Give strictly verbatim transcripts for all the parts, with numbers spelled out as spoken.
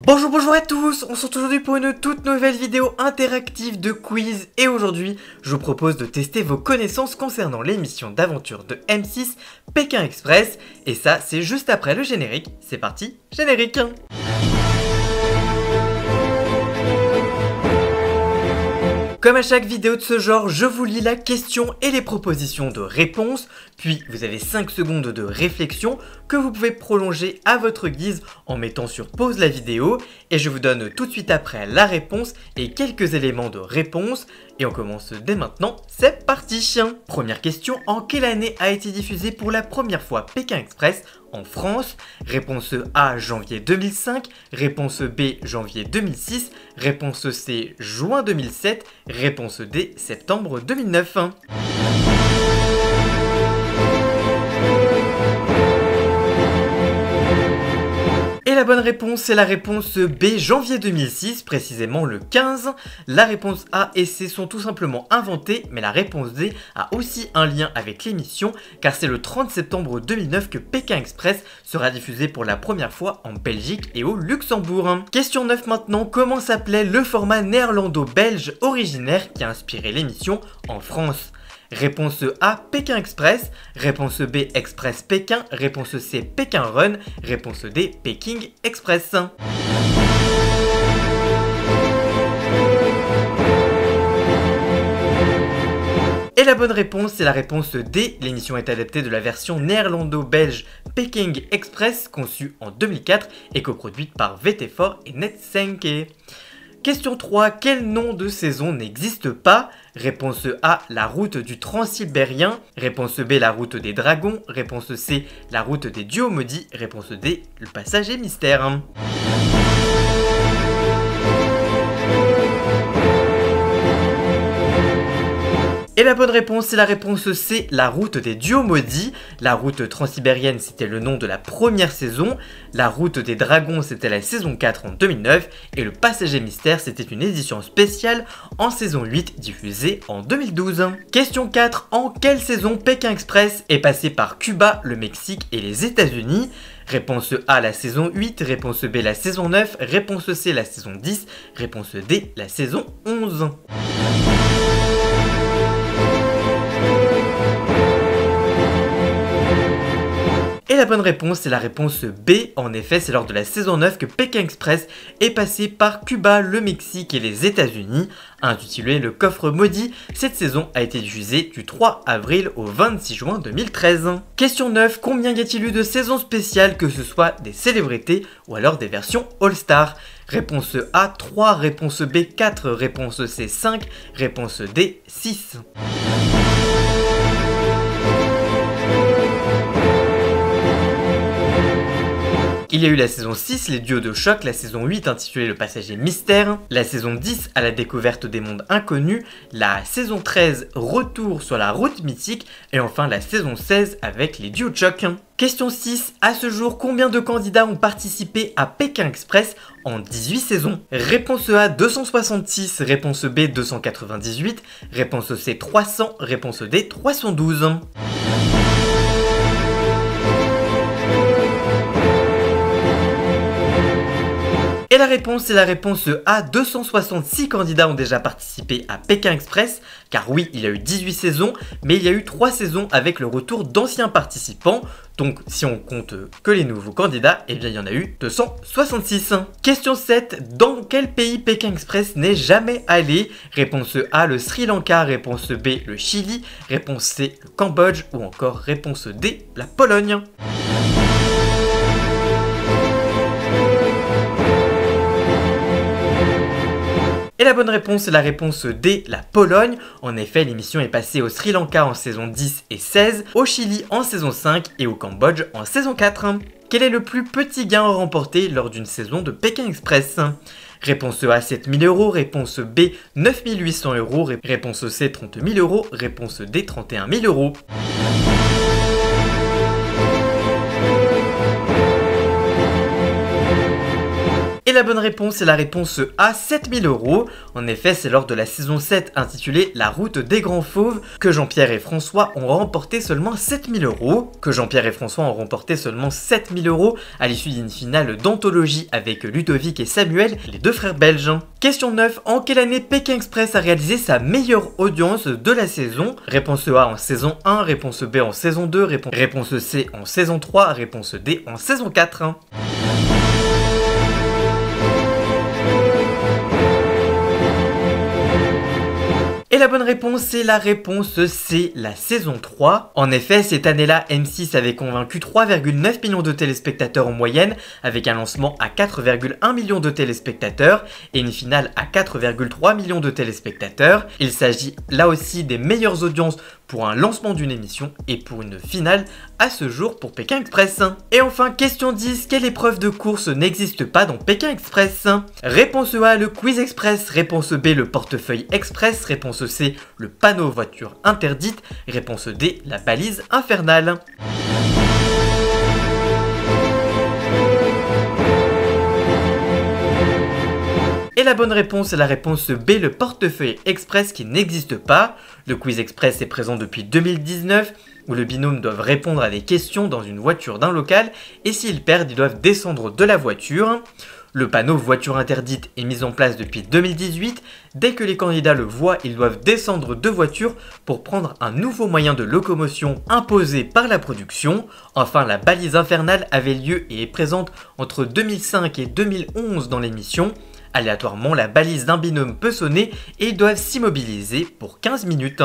Bonjour, bonjour à tous, on se retrouve aujourd'hui pour une toute nouvelle vidéo interactive de quiz et aujourd'hui je vous propose de tester vos connaissances concernant l'émission d'aventure de M six Pékin Express et ça c'est juste après le générique. C'est parti, générique. Comme à chaque vidéo de ce genre, je vous lis la question et les propositions de réponse, puis vous avez cinq secondes de réflexion que vous pouvez prolonger à votre guise en mettant sur pause la vidéo et je vous donne tout de suite après la réponse et quelques éléments de réponse et on commence dès maintenant, c'est parti. Première question, en quelle année a été diffusé pour la première fois Pékin Express en France? Réponse A, janvier deux mille cinq, réponse B, janvier deux mille six, réponse C, juin deux mille sept, réponse D, septembre deux mille neuf. Et la bonne réponse c'est la réponse B, janvier deux mille six, précisément le quinze. La réponse A et C sont tout simplement inventées, mais la réponse D a aussi un lien avec l'émission, car c'est le trente septembre deux mille neuf que Pékin Express sera diffusé pour la première fois en Belgique et au Luxembourg. Question neuf maintenant, comment s'appelait le format néerlando-belge originaire qui a inspiré l'émission en France? Réponse A, Pékin Express, réponse B, Express Pékin, réponse C, Pékin Run, réponse D, Pékin Express. Et la bonne réponse, c'est la réponse D. L'émission est adaptée de la version néerlando-belge Pékin Express, conçue en deux mille quatre et coproduite par V T Four et Netsenke. Question trois. Quel nom de saison n'existe pas? Réponse A, la route du Transsibérien. Réponse B, la route des dragons. Réponse C, la route des dieux maudits. Réponse D, le passager mystère. Et la bonne réponse, c'est la réponse C, la route des dieux maudits. La route transsibérienne, c'était le nom de la première saison. La route des dragons, c'était la saison quatre en deux mille neuf. Et le passager mystère, c'était une édition spéciale en saison huit, diffusée en deux mille douze. Question quatre. En quelle saison Pékin Express est passé par Cuba, le Mexique et les États-Unis? Réponse A, la saison huit, réponse B, la saison neuf, réponse C, la saison dix, réponse D, la saison onze. Et la bonne réponse, c'est la réponse B. En effet, c'est lors de la saison neuf que Pékin Express est passé par Cuba, le Mexique et les États-Unis. Intitulé Le Coffre Maudit, cette saison a été diffusée du trois avril au vingt-six juin deux mille treize. Question neuf. Combien y a-t-il eu de saisons spéciales, que ce soit des célébrités ou alors des versions All-Star? Réponse A, trois, réponse B, quatre, réponse C, cinq, réponse D, six. Il y a eu la saison six, les duos de choc, la saison huit intitulée Le Passager Mystère, la saison dix, à la découverte des mondes inconnus, la saison treize, Retour sur la route mythique, et enfin la saison seize avec les duos de choc. Question six. À ce jour, combien de candidats ont participé à Pékin Express en dix-huit saisons? Réponse A, deux cent soixante-six, réponse B, deux cent quatre-vingt-dix-huit, réponse C, trois cents, réponse D, trois cent douze. Et la réponse, c'est la réponse A, deux cent soixante-six candidats ont déjà participé à Pékin Express, car oui, il y a eu dix-huit saisons, mais il y a eu trois saisons avec le retour d'anciens participants, donc si on compte que les nouveaux candidats, eh bien il y en a eu deux cent soixante-six. Question sept. Dans quel pays Pékin Express n'est jamais allé? Réponse A, le Sri Lanka, réponse B, le Chili, réponse C, le Cambodge, ou encore réponse D, la Pologne. Et la bonne réponse, c'est la réponse D, la Pologne. En effet, l'émission est passée au Sri Lanka en saison dix et seize, au Chili en saison cinq et au Cambodge en saison quatre. Quel est le plus petit gain remporté lors d'une saison de Pékin Express? Réponse A, sept mille euros, réponse B, neuf mille huit cents euros, réponse C, trente mille euros, réponse D, trente et un mille euros. Et la bonne réponse est la réponse A, sept mille euros. En effet, c'est lors de la saison sept intitulée La route des grands fauves que Jean-Pierre et François ont remporté seulement sept mille euros. Que Jean-Pierre et François ont remporté seulement sept mille euros à l'issue d'une finale d'anthologie avec Ludovic et Samuel, les deux frères belges. Question neuf. En quelle année Pékin Express a réalisé sa meilleure audience de la saison? Réponse A en saison un, réponse B en saison deux, réponse, réponse C en saison trois, réponse D en saison quatre. Et la bonne réponse, c'est la réponse C, la saison trois. En effet, cette année-là, M six avait convaincu trois virgule neuf millions de téléspectateurs en moyenne, avec un lancement à quatre virgule un millions de téléspectateurs et une finale à quatre virgule trois millions de téléspectateurs. Il s'agit là aussi des meilleures audiences pour un lancement d'une émission et pour une finale à ce jour pour Pékin Express. Et enfin, question dix, quelle épreuve de course n'existe pas dans Pékin Express? Réponse A, le Quiz Express. Réponse B, le Portefeuille Express. Réponse C, le panneau voiture interdite. Réponse D, la balise infernale. Et la bonne réponse est la réponse B, le Portefeuille Express, qui n'existe pas. Le Quiz Express est présent depuis deux mille dix-neuf, où le binôme doit répondre à des questions dans une voiture d'un local, et s'ils perdent, ils doivent descendre de la voiture. Le panneau voiture interdite est mis en place depuis deux mille dix-huit. Dès que les candidats le voient, ils doivent descendre de voiture pour prendre un nouveau moyen de locomotion imposé par la production. Enfin, la balise infernale avait lieu et est présente entre deux mille cinq et deux mille onze dans l'émission. Aléatoirement, la balise d'un binôme peut sonner et ils doivent s'immobiliser pour quinze minutes.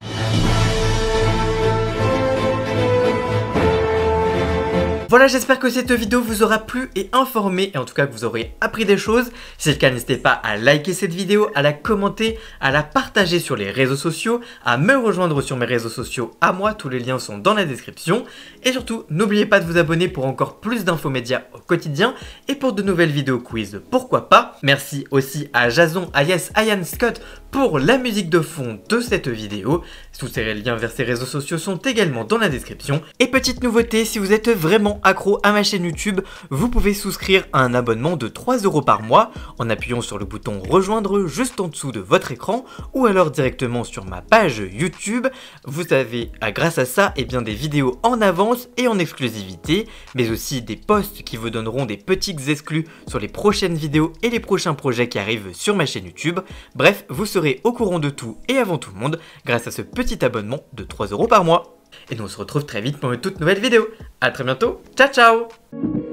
Voilà, j'espère que cette vidéo vous aura plu et informé, et en tout cas que vous aurez appris des choses. Si c'est le cas, n'hésitez pas à liker cette vidéo, à la commenter, à la partager sur les réseaux sociaux, à me rejoindre sur mes réseaux sociaux à moi, tous les liens sont dans la description. Et surtout, n'oubliez pas de vous abonner pour encore plus d'infos médias au quotidien et pour de nouvelles vidéos quiz, pourquoi pas. Merci aussi à Jason, à Yes, à Ian Scott pour la musique de fond de cette vidéo. Tous ces liens vers ces réseaux sociaux sont également dans la description. Et petite nouveauté, si vous êtes vraiment accro à ma chaîne YouTube, vous pouvez souscrire à un abonnement de trois euros par mois en appuyant sur le bouton rejoindre juste en dessous de votre écran ou alors directement sur ma page YouTube. Vous avez grâce à ça et bien, des vidéos en avance et en exclusivité, mais aussi des posts qui vous donneront des petites exclus sur les prochaines vidéos et les prochains projets qui arrivent sur ma chaîne YouTube. Bref, vous serez au courant de tout et avant tout le monde grâce à ce petit abonnement de trois euros par mois. Et nous on se retrouve très vite pour une toute nouvelle vidéo. A très bientôt, ciao ciao.